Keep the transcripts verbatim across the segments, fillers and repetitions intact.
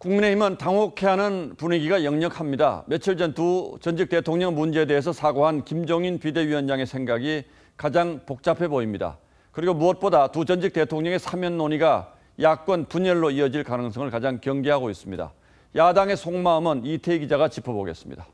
국민의힘은 당혹해하는 분위기가 역력합니다. 며칠 전 두 전직 대통령 문제에 대해서 사과한 김종인 비대위원장의 생각이 가장 복잡해 보입니다. 그리고 무엇보다 두 전직 대통령의 사면 논의가 야권 분열로 이어질 가능성을 가장 경계하고 있습니다. 야당의 속마음은 이태희 기자가 짚어보겠습니다.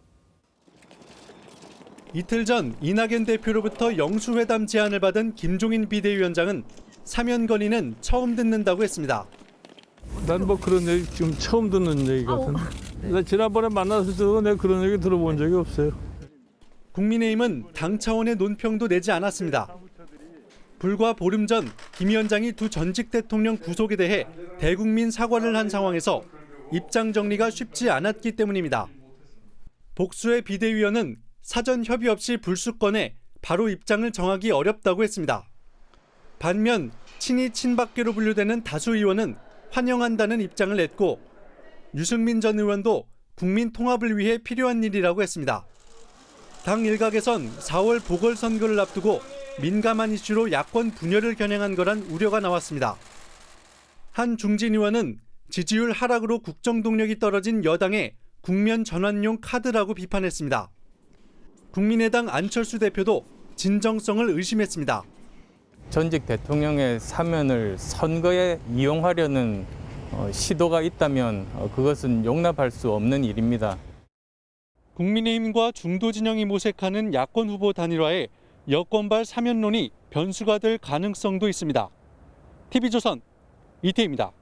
이틀 전 이낙연 대표로부터 영수회담 제안을 받은 김종인 비대위원장은 사면 건의는 처음 듣는다고 했습니다. 난 뭐 그런 얘기 지금 처음 듣는 얘기거든. 나 지난번에 만났을 때도 내가 그런 얘기 들어본 적이 없어요. 국민의힘은 당 차원의 논평도 내지 않았습니다. 불과 보름 전 김 위원장이 두 전직 대통령 구속에 대해 대국민 사과를 한 상황에서 입장 정리가 쉽지 않았기 때문입니다. 복수의 비대위원은 사전 협의 없이 불수건에 바로 입장을 정하기 어렵다고 했습니다. 반면 친이 친박계로 분류되는 다수 의원은 환영한다는 입장을 냈고 유승민 전 의원도 국민 통합을 위해 필요한 일이라고 했습니다. 당 일각에선 사월 보궐선거를 앞두고 민감한 이슈로 야권 분열을 겨냥한 거란 우려가 나왔습니다. 한 중진 의원은 지지율 하락으로 국정 동력이 떨어진 여당의 국면 전환용 카드라고 비판했습니다. 국민의당 안철수 대표도 진정성을 의심했습니다. 전직 대통령의 사면을 선거에 이용하려는 시도가 있다면 그것은 용납할 수 없는 일입니다. 국민의힘과 중도 진영이 모색하는 야권 후보 단일화에 여권발 사면론이 변수가 될 가능성도 있습니다. 티비조선 이태희입니다.